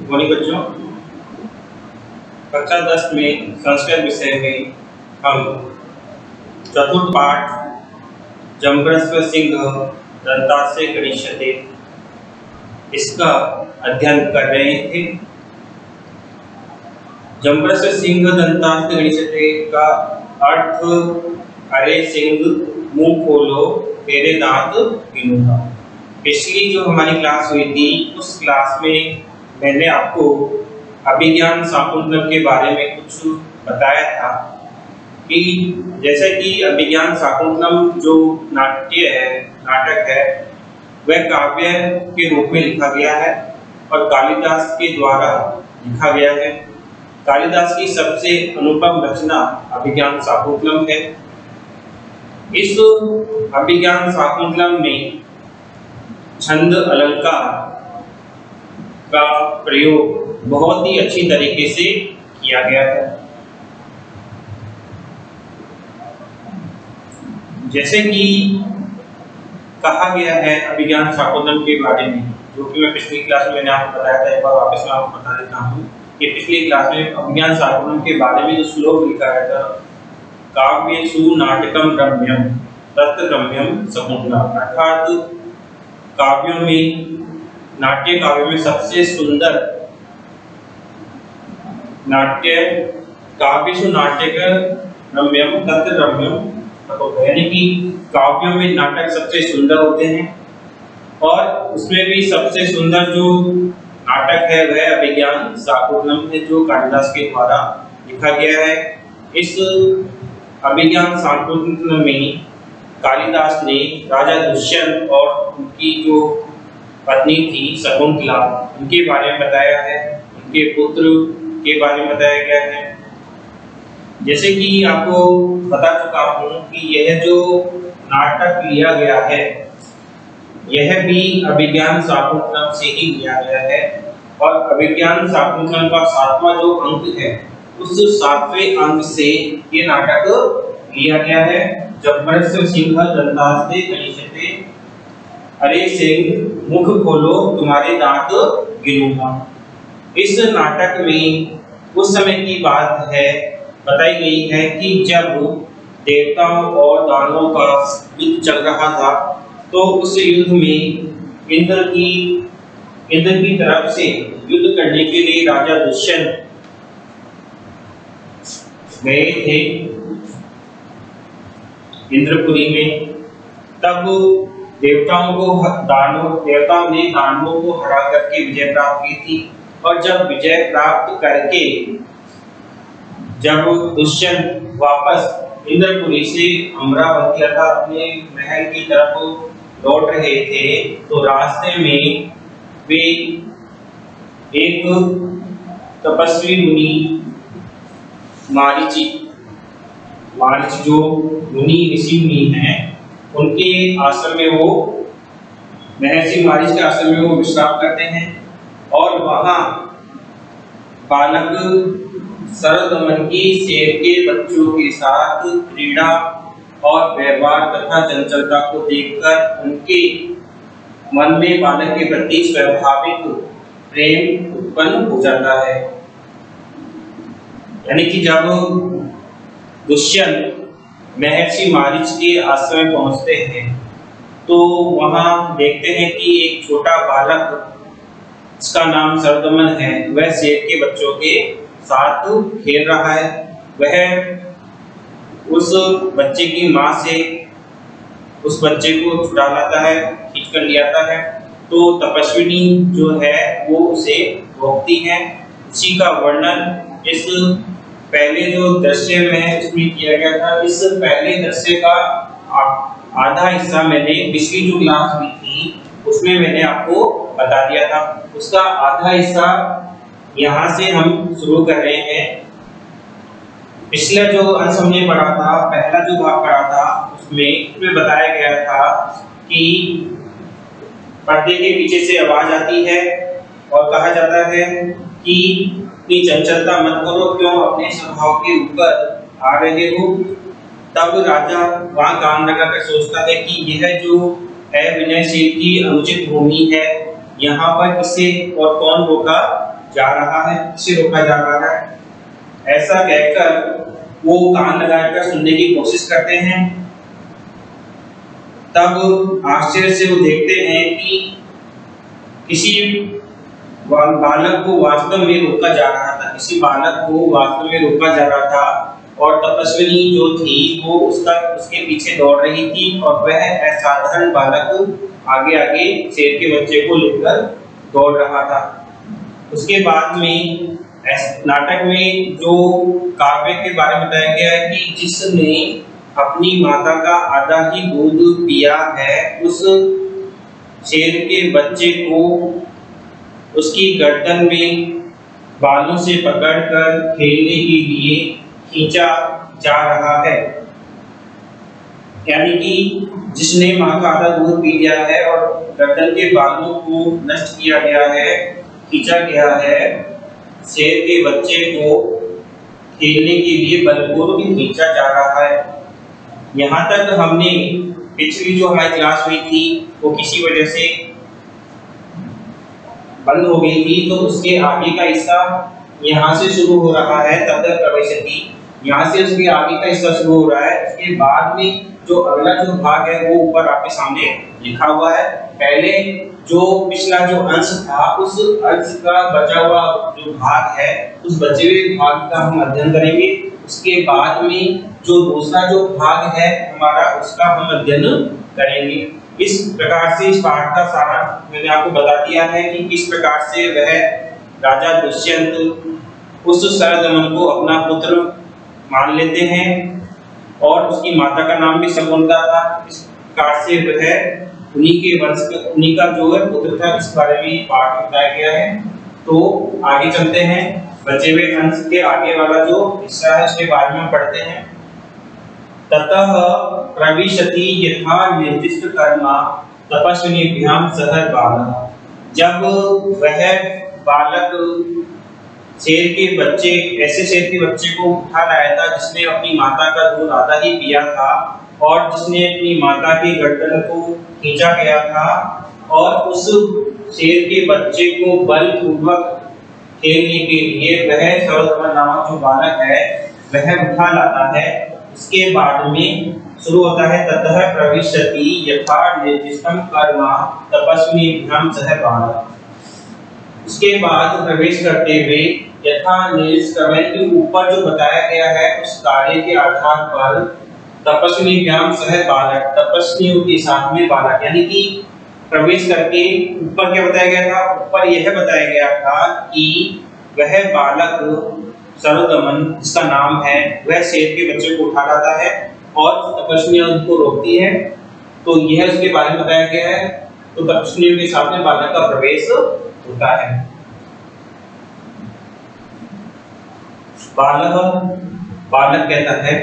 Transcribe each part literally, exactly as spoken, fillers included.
Morning बच्चों, कक्षा दस में संस्कृत विषय में हम चतुर्थ पाठ जम्बरस्व सिंह दंतास्य गणिष्यते इसका अध्ययन कर रहे थे। जम्बरस्व सिंह दंतास्य गणिष्यते का अर्थ अरे सिंह मुंह खोलो तेरे दांत गिनूंगा। पिछली जो हमारी क्लास हुई थी उस क्लास में मैंने आपको अभिज्ञान शाकुंतलम के बारे में कुछ बताया था कि जैसे कि अभिज्ञान शाकुंतलम जो नाट्य है नाटक है वह काव्य के रूप में लिखा गया है और कालिदास के द्वारा लिखा गया है। कालिदास की सबसे अनुपम रचना अभिज्ञान शाकुंतलम है। इस अभिज्ञान शाकुंतलम में छंद अलंकार का प्रयोग बहुत ही अच्छी तरीके से किया गया है। जैसे कि कहा गया है अभिज्ञान शाकुंतलम के बारे में, जो कि मैं पिछली क्लास में मैंने आपको बताया था, एक बार वापस मैं आपको बता देता हूँ कि पिछली क्लास में अभिज्ञान शाकुंतलम के बारे में जो श्लोक लिखा है था, काव्येषु नाटकम रम्यम तत् रम्यम शकुंतला, अर्थात काव्यों में नाट्य काव्य में सबसे सुंदर नाट्य काव्येषु नाटक रम्यम तत् रम्यम, यानी कि काव्यों में नाटक सबसे सुंदर होते हैं और उसमें भी सबसे सुंदर जो नाटक है वह अभिज्ञान शाकुंतलम है जो कालिदास के द्वारा लिखा गया है। इस अभिज्ञान शाकुंतलम में कालिदास ने राजा दुष्यंत और उनकी जो पत्नी थी शकुंतला उनके बारे में बताया है, उनके पुत्र के बारे में बताया गया है। जैसे कि आपको बता चुका हूँ कि यह जो नाटक लिया गया है यह भी अभिज्ञान शाकुंतलम से ही लिया गया है और अभिज्ञान शाकुंतलम का सातवां जो अंक है उस सातवें अंक से ये नाटक लिया गया है। जम्बरस्व सिंह दंतास्य गणिष्यते, अरे सिंह मुख खोलो तुम्हारे दांत गिनूंगा। इस नाटक में उस समय की बात है बताई गई है कि जब देवताओं और दानवों का युद्ध चल रहा था तो उस युद्ध में इंद्र की इंद्र की तरफ से युद्ध करने के लिए राजा दुष्यंत गए थे इंद्रपुरी में। तब देवताओं को दानव देवताओं ने दानवों को हरा करके विजय प्राप्त की थी और जब विजय प्राप्त करके जब दुष्यंत वापस इंद्रपुरी से अमरावती अर्थात अपने महल की तरफ लौट रहे थे तो रास्ते में वे एक तपस्वी मुनि मारीची मारीच जो मुनि ऋषि मुनि हैं उनके आश्रम में वो महर्षि मारीच के आश्रम में वो विश्राम करते हैं और वहाँ बालक सरदमन की शेर के बच्चों के साथ क्रीड़ा और व्यवहार तथा चंचलता को देखकर उनके मन में बालक के प्रति स्वाभाविक प्रेम उत्पन्न हो जाता है। यानी कि जब दुष्यंत महर्षि मारीच के आश्रम में पहुंचते हैं तो वहां देखते हैं कि एक छोटा बालक जिसका नाम सरदमन है वह शेर के बच्चों के साथ खेल रहा है। वह उस बच्चे की माँ से उस बच्चे को छुड़ा लाता है, खींच कर ले आता है तो तपस्विनी जो है वो उसे रोकती है। उसी का वर्णन इस पहले जो दृश्य में इसमें किया गया था। इस पहले दृश्य का आधा हिस्सा मैंने पिछली जो क्लास हुई थी उसमें मैंने आपको बता दिया था। उसका आधा हिस्सा यहाँ से हम शुरू कर रहे हैं। पिछला जो अंश हमने पढ़ा था, पहला जो भाग पढ़ा था उसमें इसमें बताया गया था कि पर्दे के पीछे से आवाज आती है और कहा जाता है कि इतनी चंचलता मत करो, क्यों अपने स्वभाव के ऊपर आ रहे हो। तब राजा वहां काम लगाकर सोचता है कि यह जो है विनयशील की अनुचित भूमि है, यहाँ पर किसे और कौन रोका जा रहा है, इसे रोका जा रहा है। ऐसा कहकर वो कान लगाकर सुनने की कोशिश करते हैं। तब आश्चर्य से वो देखते हैं कि किसी बालक को वास्तव में रोका जा रहा था, किसी बालक को वास्तव में रोका जा रहा था और तपस्विनी जो थी वो उसका उसके पीछे दौड़ रही थी और वह असाधारण बालक आगे आगे शेर के बच्चे को लेकर दौड़ रहा था। उसके बाद में नाटक में जो काव्य के बारे में बताया गया है कि जिसने अपनी माता का आधा ही दूध पिया है, उस शेर के बच्चे को उसकी गर्दन में बालों से पकड़कर खेलने के लिए खींचा जा रहा है। यानी कि जिसने मां का आधा दूध पी लिया है और गर्दन के बालों को नष्ट किया गया है, खींचा गया है, शेर के बच्चे को खेलने के लिए बलपूर्वक खींचा जा रहा है। यहाँ तक हमने पिछली जो हमारी क्लास हुई थी वो किसी वजह से बंद हो गई थी, तो उसके आगे का हिस्सा यहाँ से शुरू हो रहा है। तब तक प्रवेशति यहाँ से उसके आगे का हिस्सा शुरू हो रहा है। उसके बाद में जो अगला जो भाग है वो ऊपर आपके सामने लिखा हुआ है। पहले जो पिछला जो अंश था उस अंश का बचा हुआ जो भाग है उस बचे हुए भाग का हम अध्ययन करेंगे। उसके बाद में जो दूसरा जो भाग है हमारा उसका हम अध्ययन करेंगे। इस प्रकार से इस पाठ का सारा मैंने आपको बता दिया है कि किस प्रकार से वह राजा दुष्यंत उस सरदमन को अपना पुत्र मान लेते हैं और उसकी माता का नाम भी शकुंतला था। इस प्रकार से वह उन्हीं के वंश उन्हीं का जो है पुत्र था, इस बारे में पाठ में बताया गया है। तो आगे चलते हैं, बचे हुए अंश के आगे वाला जो हिस्सा है उसके बारे में पढ़ते हैं। ततः प्रविशति यथा निर्दिष्ट कर्मा तपस्विनीभ्याम सह बालः। जब वह बालक शेर के बच्चे ऐसे शेर के बच्चे को उठा लाया था जिसने अपनी माता का दूध आधा ही पिया था और जिसने अपनी माता की गर्दन को खींचा गया था, और उस शेर के बच्चे को बलपूर्वक खेलने के लिए वह सरदमन नामक जो बालक है वह उठा लाता है। इसके बाद में शुरू होता है ततः प्रविशति यथा निर्दिष्टम कर्म तपस्विनीभ्याम सह बालः। उसके बाद प्रवेश करते हुए यथा निर्दिष्ट कर्म के ऊपर जो बताया गया है उस कार्य के आधार पर तपस्विनीभ्याम सह बालक, तपस्वियों के साथ में बालक, यानी कि प्रवेश करके ऊपर क्या बताया गया था, ऊपर यह बताया गया था कि वह बालक सरदमन जिसका नाम है वह शेर के बच्चे को उठा लाता है और तपस्वियां उनको रोकती है। तो यह उसके बारे में बताया गया है। तो तपस्वियों के साथ में बालक का प्रवेश होता है। बालक बालक कहता है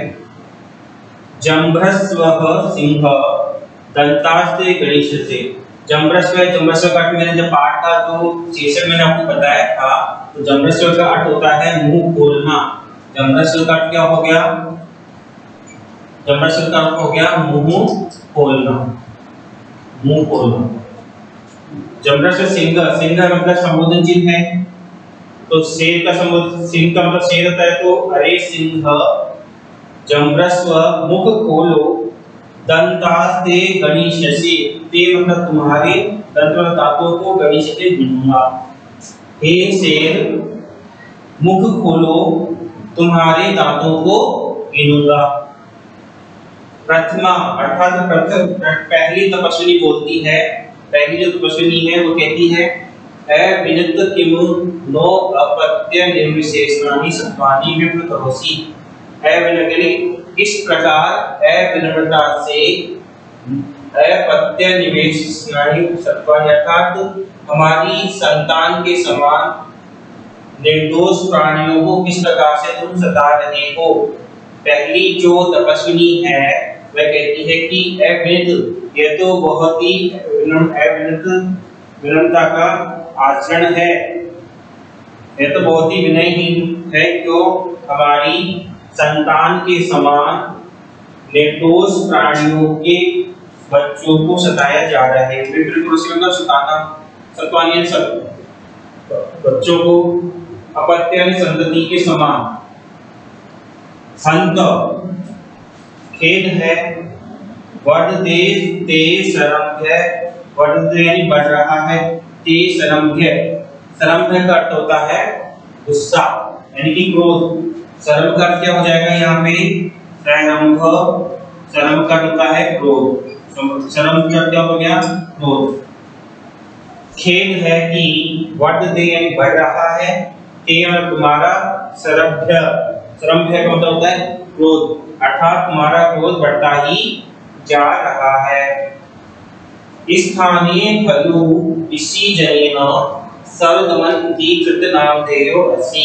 जम्भस्वः सिंह दंतास्ते गणेशते। जम्भस्व जम्भस्व का मैंने जब पाठ था तो शीर्षक मैंने आपको बताया था, तो जम्भस्व का अर्थ होता है मुंह खोलना। जम्भस्व का अर्थ क्या हो गया, जम्भस्व का अर्थ हो गया मुंह खोलना, मुंह खोलना। जम्भस्व सिंह, सिंह मतलब संबोधन चिन्ह है। तो शेर का संबोधन, सिंह का मतलब शेर होता है। तो अरे सिंह जम्भस्व मुख खोलो, दंतास्ते गणेशसे, ते मतलब तुम्हारे दंत वाले दांतों को गणेश से गिनूंगा। हे शेर मुख खोलो, तुम्हारे दांतों को गिनूंगा। प्रथमा अर्थात प्रथम पहली तपस्विनी बोलती है, पहली जो तपस्विनी है वो कहती है अविनत किमु नो अपत्य निर्विशेषणानि सत्वानि विप्रतोषि। अविनत इस प्रकार अविनम्रता से अपत्य निवेशनानि सत्वानि अर्थात हमारी संतान के समान निर्दोष प्राणियों को किस प्रकार से तुम सता रहे हो। पहली जो तपस्विनी है वह कहती है कि अविनत, यह तो बहुत ही अविनत विनम्रता का आचरण है, यह तो बहुत ही विनयहीन है, क्यों हमारी संतान के समान निर्दोष प्राणियों के बच्चों को सताया जा रहा है। बिल्कुल उसी मतलब सताना, सत्वानियन सब बच्चों को अपत्य संतति के समान। हंत खेद है। वर्धते ते सरम्भ्य, वर्धते यानी बढ़ रहा है, ते सरम्भ्य, सरम्भ्य का अर्थ होता है गुस्सा यानी कि क्रोध। सरम का अर्थ क्या हो जाएगा यहाँ पे? सरम्भ, सरम का अर्थ होता है क्रोध, सरम का अर्थ क्या हो गया? क्रोध। खेद है कि वर्धते यानी बढ़ रहा है, ते मतलब तुम्हारा, सरम्भ्य, सरम्भ्य का मतलब होता है क्रोध, अर्थात तुम्हारा क्रोध बढ़ता ही जा रहा है। स्थाने खलु इसी जनेन सर्वदमन इति कृत नामधेयो असि।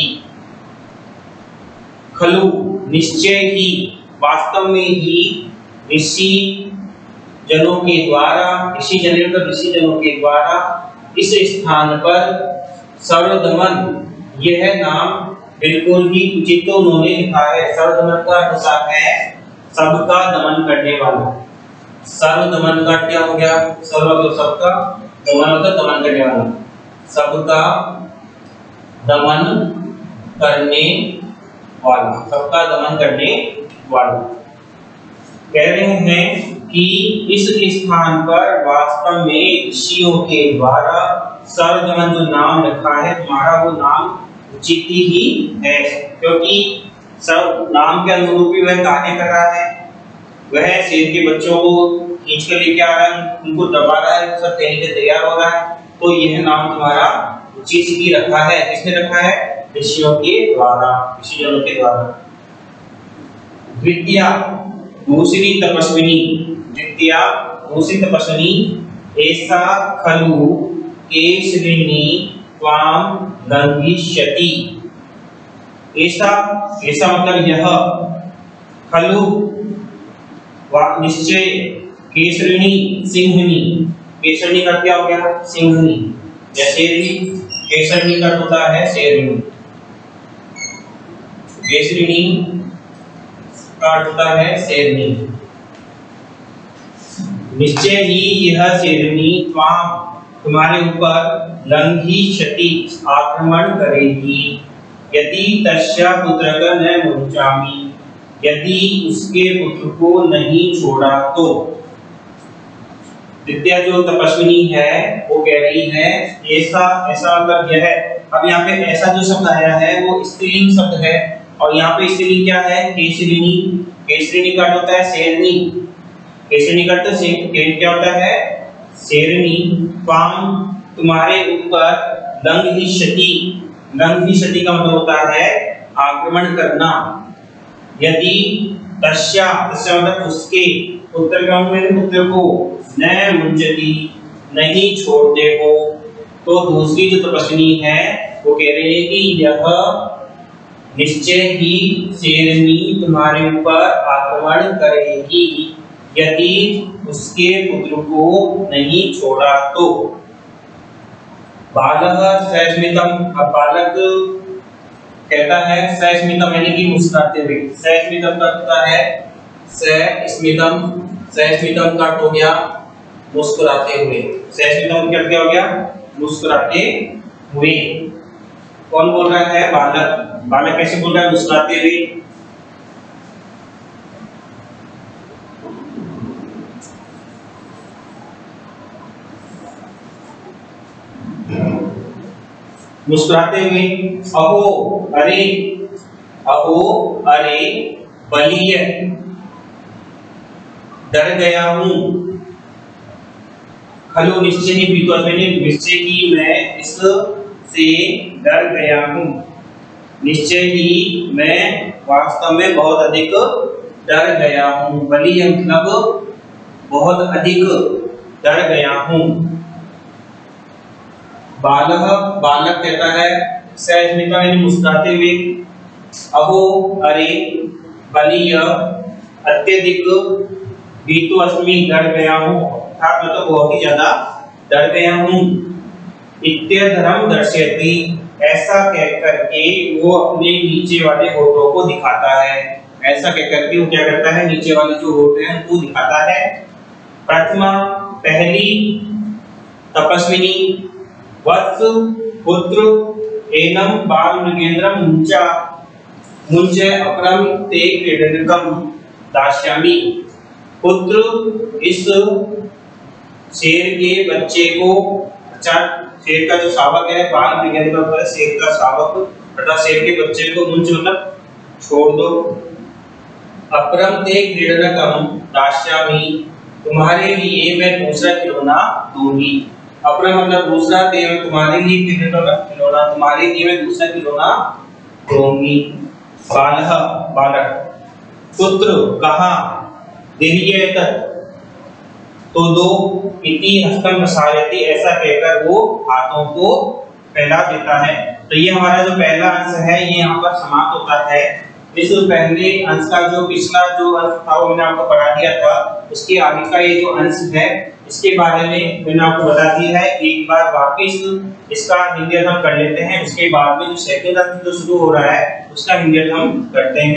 खलु निश्चय ही, वास्तव में ही, ऋषि जनों के द्वारा, ऋषि जनों का ऋषि जनों के द्वारा इस स्थान पर सर्वदमन यह नाम बिल्कुल ही उचित तो उन्होंने लिखा है। सर्वदमन का अर्थ है सबका दमन करने वाला। सर्वदमन का क्या हो गया? सर्व तो सबका, दमन होता है दमन करने वाला, सबका दमन करने वाला, सबका दमन करने वाला। कह रहे हैं कि इस स्थान पर वास्तव में ऋषियों के द्वारा सर्वदमन जो नाम रखा है तुम्हारा, वो नाम उचित ही है, क्योंकि सब नाम के अनुरूप ही वह कार्य कर रहा है। वह शेर के बच्चों को खींच कर लेके आ रहा है, उनको दबा रहा है, सब कहने के तैयार हो रहा है, तो यह नाम तुम्हारा उचित ही रखा है। किसने रखा है? ऋषियों के द्वारा, ऋषि जनों के द्वारा। द्वितीया दूसरी तपस्विनी, द्वितीया दूसरी तपस्विनी, ऐसा खलु केसरिणी त्वाम लंघिष्यति। ऐसा, ऐसा मतलब यह, खलु निश्चय, केसरिणी सिंहनी, केसरिणी का क्या हो गया? सिंहनी या शेरनी, केसरिणी का होता है शेरनी, केसरिणी का होता है शेरनी। निश्चय ही यह शेरनी त्वाम तुम्हारे ऊपर लंघिष्यति आक्रमण करेगी। यदि तस्या पुत्रक न मुञ्चामि, यदि उसके पुत्र को नहीं छोड़ा तो। विद्या जो तपस्विनी है वो कह रही है ऐसा, ऐसा मतलब यह है। अब यहाँ पे ऐसा जो शब्द आया है वो स्त्रीलिंग शब्द है, और यहाँ पे स्त्रीलिंग क्या है? केसरिणी। केसरिणी का अर्थ होता है शेरनी, केसरिणी का अर्थ क्या होता है? शेरनी। त्वाम तुम्हारे ऊपर, लंघिष्यति, लंघिष्यति का मतलब होता है आक्रमण करना। यदि तस्या, तस्या मतलब उसके, पुत्र का मतलब पुत्र को, न मुञ्चति नहीं छोड़ते हो, तो दूसरी जो तपस्विनी है वो कह रही है कि यह निश्चय ही शेरनी तुम्हारे ऊपर आक्रमण करेगी यदि उसके पुत्र को नहीं छोड़ा तो। बालक सस्मितम, अब बालक कहता है सस्मितम यानी कि मुस्कुराते हुए। सस्मितम का होता है सस्मितम, सस्मितम का हो गया मुस्कुराते हुए। सस्मितम क्या क्या हो गया? मुस्कुराते हुए। कौन बोल रहा है? बालक। बालक कैसे बोल रहा है? मुस्कुराते हुए। मुस्कुराते हुए। अहो अरे, अहो अरे बलिय, डर गया हूं। खलु निश्चय ही, निश्चय ही मैं इस से डर गया हूं। निश्चय ही मैं वास्तव में बहुत अधिक डर गया हूं। बलिय मतलब बहुत अधिक डर गया हूं। बालक, बालक कहता है सस्मिता यानी मुस्कुराते हुए। अहो अरे बलिय अत्यधिक, भीतो अस्मि डर गया हूं, अर्थात मतलब बहुत ही ज्यादा डर गया हूं। इत्यधरम दर्शयति, ऐसा कहकर के वो अपने नीचे वाले होठों को दिखाता है। ऐसा कहकर के वो क्या करता है? नीचे वाले जो होठ हैं उनको दिखाता है। प्रथमा पहली तपस्विनी, वत्स पुत्र एनम बाल मृगेंद्रम मुंचा मुंचे अपरम ते क्रीडनकम दास्यामि। पुत्र इस शेर के बच्चे को, अच्छा शेर का जो शावक है, बाल मृगेंद्र पर शेर का शावक तथा शेर के बच्चे को मुंच मतलब छोड़ दो। अपरम ते क्रीडनकम दास्यामि, तुम्हारे लिए मैं दूसरा खिलौना दूंगी। अपरम मतलब दूसरा, ते मैं तुम्हारे लिए खिलौना, तुम्हारे लिए मैं दूसरा खिलौना दूंगी। बालह बालक, पुत्र कहा, देहियेत तो दो, इति हस्तम प्रसारयति ऐसा कहकर वो हाथों को फैला देता है। तो ये हमारा जो पहला अंश है ये यहाँ पर समाप्त होता है। इस पहले अंश का जो पिछला जो अंश था वो मैंने आपको पढ़ा दिया था, उसके आगे का ये जो अंश है इसके बारे में मैंने आपको बता दिया है। एक बार वापिस इसका हिंदी अर्थ हम कर लेते हैं, उसके बाद में जो सेकंड अंश जो शुरू हो रहा है उसका हिंदी अर्थ हम करते हैं।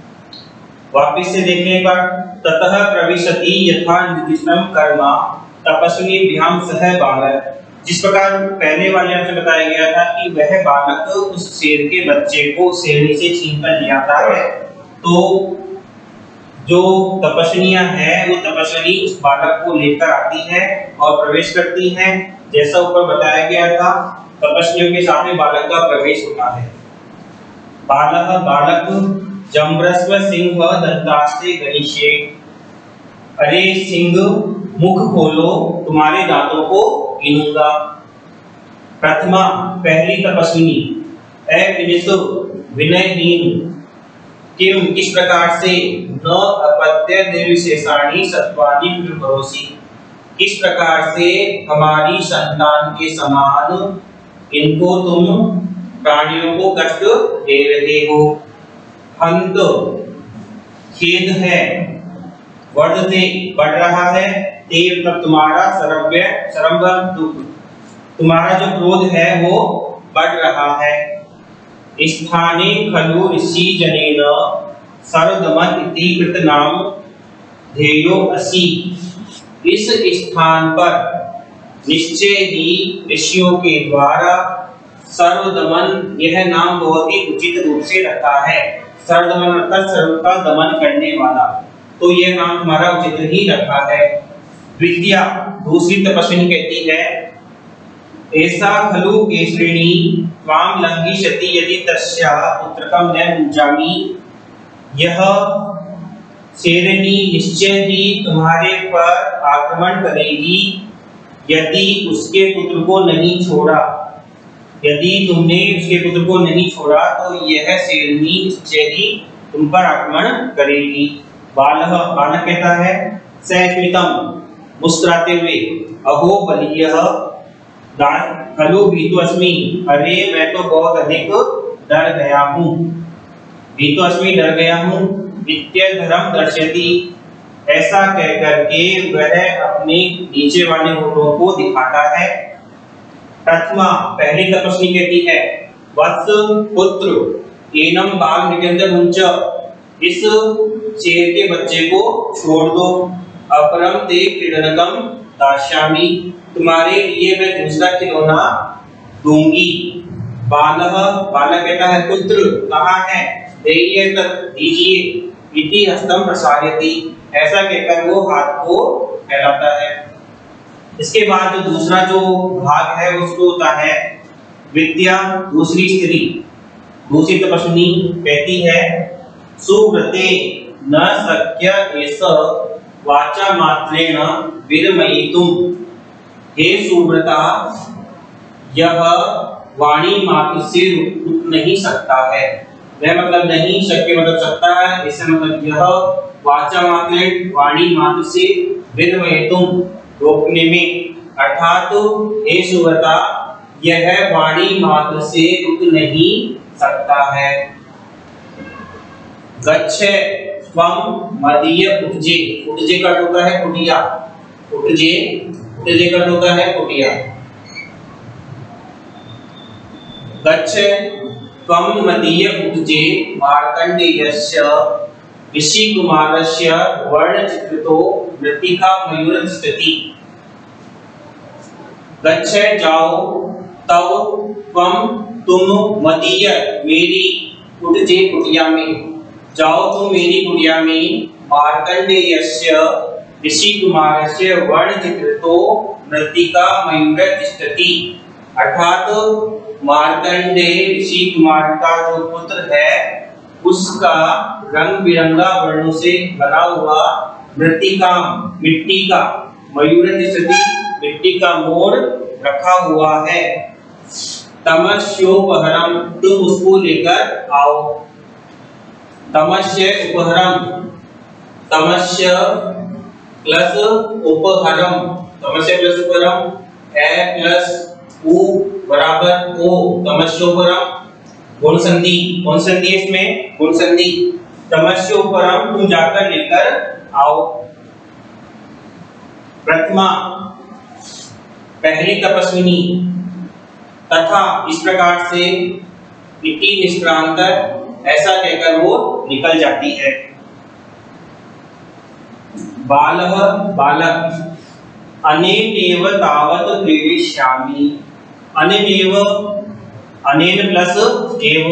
वापिस से देखने एक बार, ततः प्रविशति यथा निर्दिष्टम कर्म तपस्वी भ्याम सह बालक। जिस प्रकार पहले वाले अंश में बताया गया था कि वह बालक उस शेर के बच्चे को शेरनी से छीन कर ले आता है, तो जो तपस्विनियां हैं वो तपस्विनी उस बालक को लेकर आती है और प्रवेश करती हैं। जैसा ऊपर बताया गया था, तपस्वियों के सामने बालक का प्रवेश होता है। बालक बालक जम्रस्व सिंह दंतास्ते गणेशे, अरे सिंह मुख खोलो, तुम्हारे दांतों को गिनूंगा। प्रथमा पहली तपस्विनी, अविनिसु विनयहीन, किम किस प्रकार से, न अपत्य निर्विशेषाणि सत्वानि विभरोसि, किस प्रकार से हमारी संतान के समान इनको तुम प्राणियों को कष्ट दे रहे हो। हंत खेद है, वर्धते बढ़ रहा है, ते मतलब तुम्हारा सरव्य सरम्भ दुख, तुम्हारा जो क्रोध है वो बढ़ रहा है। स्थाने खलु ऋषि जनेन सर्वदमन इति कृतनाम ध्येयो असि, इस स्थान पर निश्चय ही ऋषियों के द्वारा सर्वदमन यह नाम बहुत ही उचित रूप से रखा है। सर्वदमन अर्थात सर्व का दमन करने वाला, तो यह नाम तुम्हारा उचित ही रखा है। विद्या दूसरी तपस्विनी कहती है, ऐसा खलु केसरिणी त्वां लंघिष्यति यदि तस्याः पुत्रकं न मुञ्चामि, यह शेरनी निश्चय ही तुम्हारे पर आक्रमण करेगी यदि उसके पुत्र को नहीं छोड़ा। यदि तुमने उसके पुत्र को नहीं छोड़ा तो यह शेरनी निश्चय ही तुम पर आक्रमण करेगी। बालह बालक कहता है, सस्मितम मुस्कुराते हुए, अहो बलीयः खलु भीतो अस्मि, अरे मैं तो बहुत अधिक डर गया हूँ। भीतो अस्मि डर गया हूँ। विद्यधरम दर्शयति, ऐसा कह करके वह अपने नीचे वाले होठों को दिखाता है। प्रथमा पहली तपस्वी कहती है, वत्स पुत्र एनम बाल मृगेंद्र मुंच, इस शेर के बच्चे को छोड़ दो। अपरम ते क्रीडनकम दास्यामि, तुम्हारे लिए मैं दूसरा खिलौना दूंगी। बालह बालक कहता है, पुत्र कहाँ है, देहियेत दीजिए, इति हस्तम प्रसारयति, ऐसा कहकर वो हाथ को फैलाता है। इसके बाद जो दूसरा जो भाग है वो शुरू होता है। विद्या दूसरी स्त्री दूसरी तपस्विनी कहती है, सुव्रते न शक्य एष वाचा मात्रेण विरमयितुम, हे सुव्रता यह वाणी मात्र से रुक नहीं सकता है। वह मतलब नहीं, शक्य मतलब सकता है, इससे मतलब यह वाचा मात्रेण वाणी मात्र से विरमयितुम रोकने में, अर्थात हे सुव्रता यह वाणी मात्र से रुक नहीं सकता है। गच्छ त्वं मदीय कुटजे, कुटजे का अर्थ होता है कुटिया, कुटजे कुटजे का अर्थ होता है कुटिया। गच्छ त्वं मदीय कुटजे मार्कंडेयस्य ऋषिकुमारस्य वर्णचित्रितो मृत्तिका मयूरस्थिति। गच्छ जाओ, तव त्वं तुम मदीय मेरी कुटजे कुटिया में, जाओ तुम मेरी कुटिया में। मार्कंडेयस्य ऋषि कुमारस्य वर्णचित्रितो मृत्तिका मयूर तिष्ठति, अर्थात मार्कंडेय ऋषि कुमार का जो पुत्र है उसका रंग बिरंगा वर्णों से बना हुआ मृत्तिका मिट्टी का, मयूर तिष्ठति मिट्टी का मोर रखा हुआ है। तमस्योपहरम तुम उसको लेकर आओ। तमस्य उपहरम, तमस्य प्लस उपहरम, तमस्य प्लस उपहरम ए प्लस उ बराबर ओ, तमस्योपहरम गुण संधि, कौन संधि है इसमें? गुण संधि। तमस्योपहरम तुम जाकर लेकर आओ। प्रथमा पहली तपस्विनी, तथा इस प्रकार से इति निष्क्रांत ऐसा कहकर वो निकल जाती है। बालः बालक, अनेनेव तावत प्रेषयामि, अनेनेव अनेन प्लस एव,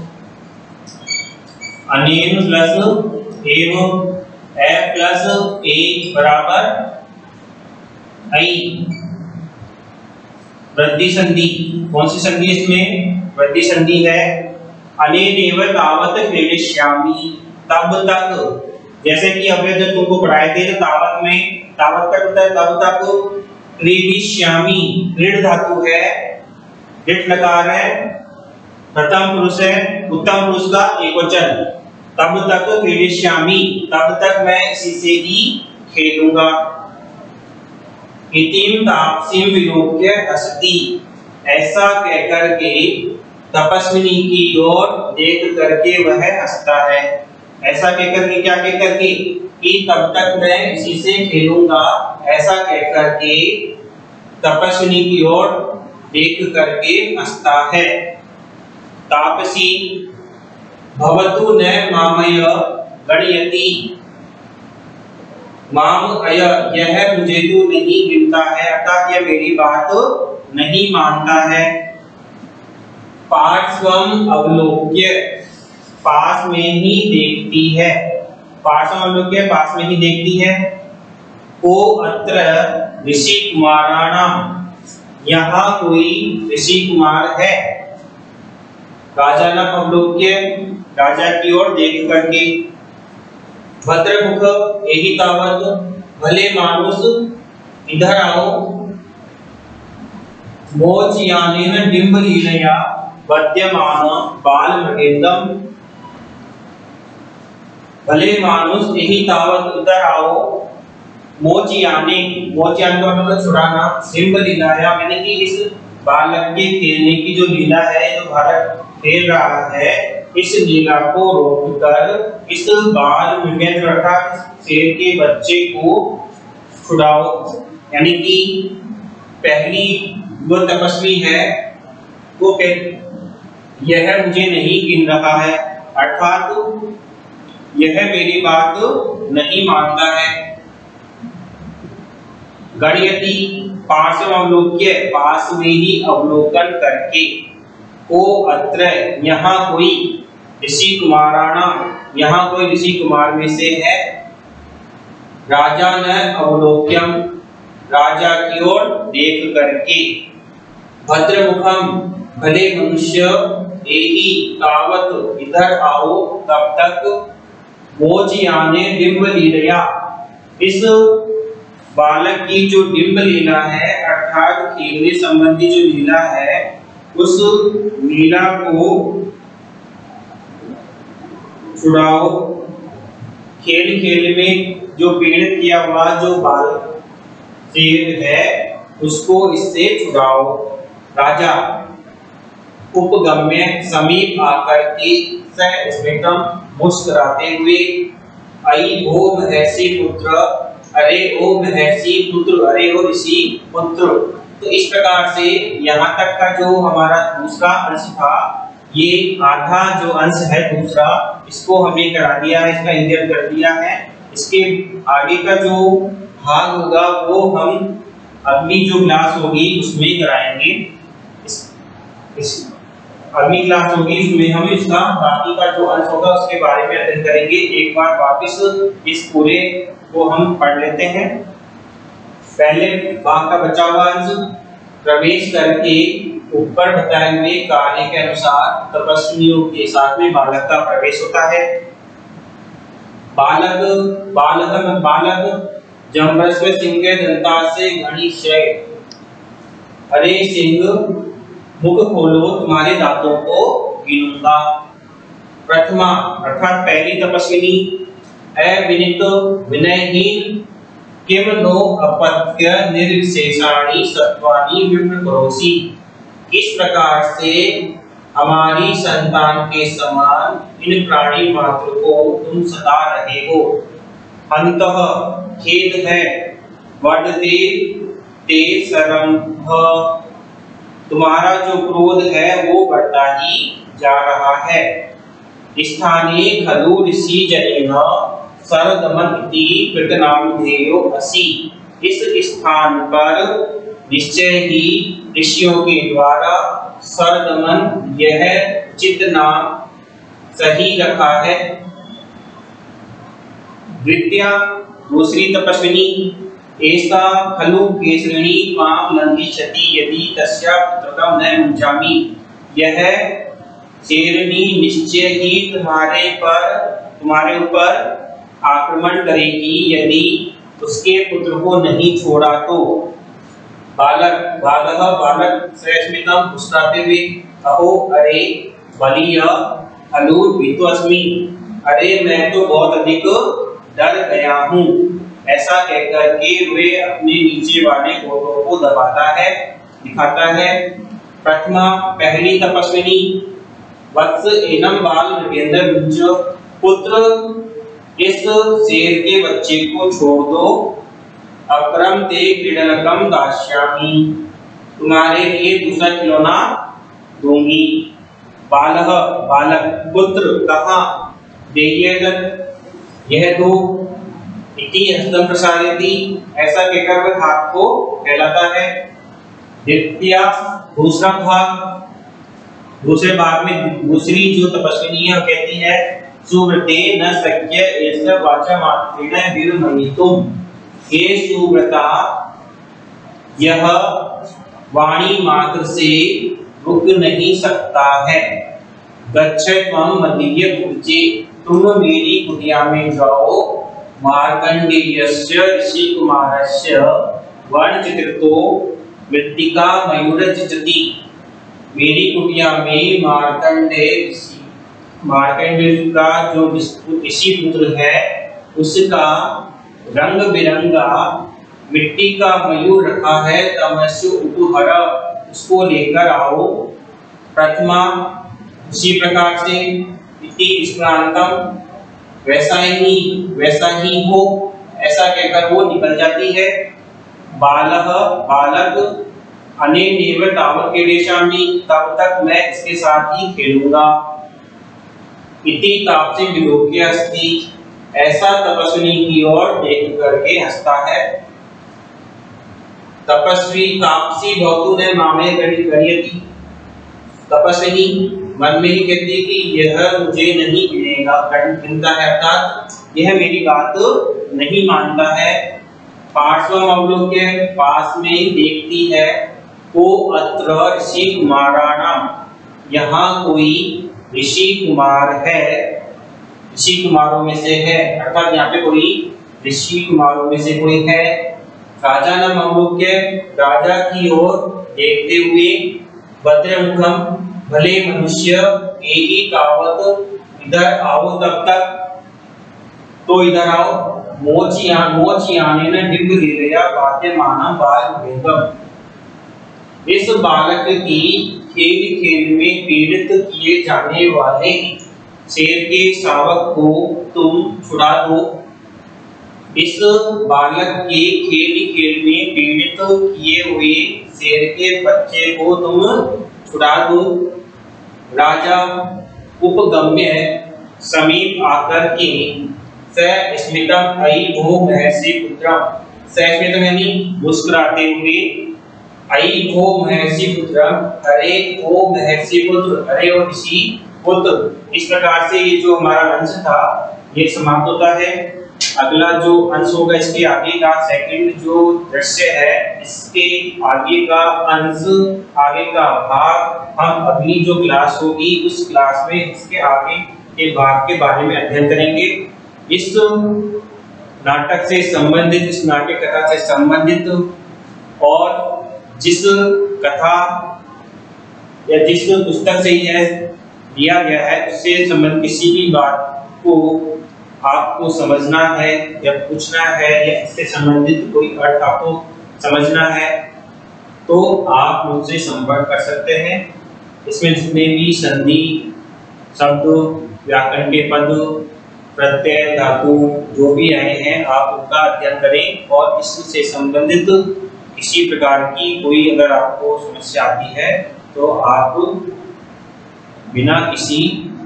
अनेन प्लस एव ए प्लस ए बराबर आई। वृद्धि संधि, कौन सी संधि इसमें? वृद्धि संधि है। अनेनेव तावत प्रेषयामि, तब तक, जैसे कि अभी जब तुमको पढ़ाए थे तो तावत में तावत का होता है तब तक, प्रेषयामि ऋण धातु है, ऋट लकार है, प्रथम पुरुष है, उत्तम पुरुष का एकवचन, तब तक प्रेषयामि तब तक मैं इसी से ही खेलूंगा। इतिम तापसीम विलोक्य हसती, ऐसा कहकर के तपस्विनी की ओर देख करके वह हंसता है। ऐसा कहकर के, क्या कहकर के? कि तब तक मैं इसी से खेलूंगा, ऐसा कहकर के तपस्विनी की ओर देख करके हंसता है। तापसी भवतु न मामय गणयति, माम अय यह मुझे तो नहीं गिनता है, अर्थात यह मेरी बात नहीं मानता है। पार्श्वम अवलोक्य, पास में ही देखती है, पार्श्वम अवलोक्य पास में ही देखती है। को अत्र ऋषि कुमाराणाम, यहाँ कोई ऋषि कुमार है। राजा न अवलोक्य, राजा की ओर देख करके। भद्रमुख यही तावत, भले मानुष इधर आओ। मोचयानेन डिंबलीलया वद्यमान बाल मृगेंदम, भले मानुष यही तावत इधर आओ। मोचयाने, मोचयान का मतलब छुड़ाना, डिंबलीलाया मैंने कि इस बालक के खेलने की जो लीला है, जो बालक खेल रहा है, इस लीला को रोककर इस बाल मृगेंद्र अर्थात शेर के बच्चे को छुड़ाओ। यानी कि पहली वो तपस्वी है वो यह मुझे नहीं गिन रहा है, अर्थात यह मेरी बात नहीं मानता है। गणयति पार्श्व अवलोक्य, पास में ही अवलोकन करके। को अत्र यहाँ कोई ऋषि कुमाराणा, यहाँ कोई ऋषि कुमार में से है। राजा न अवलोक्यम, राजा की ओर देख करके। भद्रमुखम भले मनुष्य एहि तावत इधर आओ तब तक। मोचयाने डिंब लीलया, इस बालक की जो डिंब लीला है अर्थात खेलने संबंधी जो लीला है, उस लीला को छुड़ाओ। खेल खेल में जो पीड़ित किया हुआ जो बाल शेर है उसको इससे छुड़ाओ। राजा उपगम्य समीप आकर के सस्मितम मुस्कुराते हुए। आई भो महर्षि पुत्र, अरे ओ महर्षि पुत्र, अरे ओ ऋषि पुत्र। तो इस प्रकार से यहाँ तक का जो हमारा दूसरा अंश था, ये आधा जो अंश है दूसरा, इसको हमने करा दिया है, इसका इंतजाम कर दिया है। इसके आगे का जो भाग होगा वो हम अगली जो क्लास होगी उसमें कराएंगे। इस अगली क्लास होगी इसमें हम इसका बाकी का जो अंश होगा उसके बारे में अध्ययन करेंगे। एक बार वापस इस पूरे को हम पढ़ लेते हैं। पहले भाग का बचा हुआ अंश, प्रवेश करके ऊपर बताए हुए कार्य के अनुसार तपस्वियों के साथ में बालक का प्रवेश होता है। बालक बालक बालक जम्बस्व सिंह के दंता से गणिशय, अरे सिंह मुख खोलो तुम्हारे दांतों को गिनूंगा। प्रथमा अर्थात पहली तपस्विनी, अविनित विनयहीन, किम नो अपत्य निर्विशेषाणि सत्वानि विप्रकरोसि, इस प्रकार से हमारी संतान के समान इन प्राणी मात्र को तुम सदा रहे हो। अंतः खेद है, वर्धते ते सरंभ, तुम्हारा जो क्रोध है वो बढ़ता ही जा रहा है। स्थाने खलु ऋषि जनेन सरदमन इति कृतनामधेयो असि, इस स्थान पर निश्चय ही ऋषियों के द्वारा सरदमन यह चित नाम सही रखा है। द्वितीया दूसरी तपस्विनी, ऐसा खलु केसरिणी मां लंघिष्यति यदि तस्या पुत्रकं न मुञ्चामि, यह शेरनी निश्चय ही तुम्हारे पर तुम्हारे ऊपर आक्रमण करेगी यदि उसके पुत्र को नहीं छोड़ा तो। बालक बालक बालक सस्मितम मुस्कुराते हुए, अहो अरे बलिय खलु भीतोऽस्मि, अरे मैं तो बहुत अधिक डर गया हूँ। ऐसा कहकर के वे अपने नीचे वाले घोटों को दबाता है, दिखाता है। प्रथमा पहली तपस्विनी, वत्स एनम बाल नगेंद्र मुंज, पुत्र इस शेर के बच्चे को छोड़ दो। अक्रम ते क्रीडनकम दास्यामि, तुम्हारे लिए दूसरा खिलौना दूंगी। बालह बालक पुत्र कहाँ, देयेदत् यह दो। इति हस्तम प्रसारयति, ऐसा कहकर वह हाथ को फैलाता है। द्वितीया दूसरा भाग, दूसरे भाग में दूसरी जो तपस्विनी है कहती है, सुव्रते न शक्य एष वाचा मात्रेण विरमयितुम, हे सुव्रता यह वाणी मात्र से रुक नहीं सकता है। गच्छ त्वं मदीय कुजे, तुम मेरी कुटिया में जाओ। मार्कंडेयस्य ऋषि कुमारस्य वर्णचित्रितो मृत्तिका मयूरचिचति, मेरी कुटिया में मार्कंडेय मार्कंडेय का जो ऋषि पुत्र है उसका रंग बिरंगा मिट्टी का मयूर रखा है। तमस्सु उपहर, उसको लेकर आओ। प्रथमा इसी प्रकार से, इति स्मरांतम वैसा ही वैसा ही हो, ऐसा कहकर वो निकल जाती है। बालह बालक अनेनेव तावत् क्रीडेष्यामि, तब तक मैं इसके साथ ही खेलूंगा। इति तापसी विलोक्य अस्ति, ऐसा तपस्विनी की ओर देख करके हंसता है। तपस्वी तापसी भवतु न मामे गणयति, तपस्विनी मन में ही कहती है कि यह मुझे नहीं गिनेगा, गिनता है, अर्थात यह मेरी बात नहीं मानता है। पार्श्वम अवलोक्य, पास में देखती है। को अत्र ऋषि कुमाराणाम, यहाँ कोई ऋषि कुमार है, ऋषि कुमारों में से है, अर्थात यहाँ पे कोई ऋषि कुमारों में से कोई है। राजा नाम अवलोक्य, राजा की ओर देखते हुए। भद्रमुखम, भले मनुष्य एहि तावत, इधर आओ तब तक, तो इधर आओ। मोचिया मोचियाने न डिंग लीलया बाध्यमानम बाल भेदम, इस बालक की खेल खेल में पीड़ित किए जाने वाले शेर के शावक को तुम छुड़ा दो। इस बालक के खेल खेल में पीड़ित किए हुए शेर के बच्चे को तुम छुड़ा दो। राजा उपगम्य समीप आकर के सस्मितम अयि भो महर्षि पुत्रम, सस्मितम यानी मुस्कुराते हुए, आई हो महर्षि पुत्रम, अरे हो महर्षि पुत्र, अरे और ऋषि पुत्र। इस प्रकार से ये जो हमारा अंश था ये समाप्त होता है। अगला जो अंश होगा इसके आगे का सेकंड जो दृश्य है, इसके आगे का अंश, आगे का भाग हम अगली जो क्लास होगी उस क्लास में इसके आगे के भाग के बारे में अध्ययन करेंगे। इस नाटक से संबंधित, इस नाट्य कथा से संबंधित और जिस कथा या जिस पुस्तक से यह दिया गया है उससे संबंधित किसी भी बात को आपको समझना है या पूछना है या इससे संबंधित कोई अर्थ आपको समझना है तो आप मुझसे संपर्क कर सकते हैं। इसमें जितने भी संधि, शब्द, व्याकरण के पद, प्रत्यय, धातु जो भी आए हैं आप उनका अध्ययन करें और इससे संबंधित किसी प्रकार की कोई अगर आपको समस्या आती है तो आप बिना किसी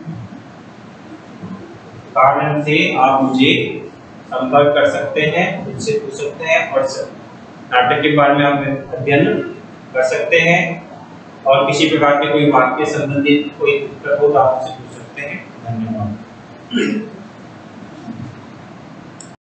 कारण से आप मुझे संपर्क कर सकते हैं, मुझसे पूछ सकते हैं और नाटक के बारे में आप अध्ययन कर सकते हैं और किसी प्रकार के कोई वाक्य संबंधित कोई दिक्कत हो तो आप मुझसे पूछ सकते हैं। धन्यवाद।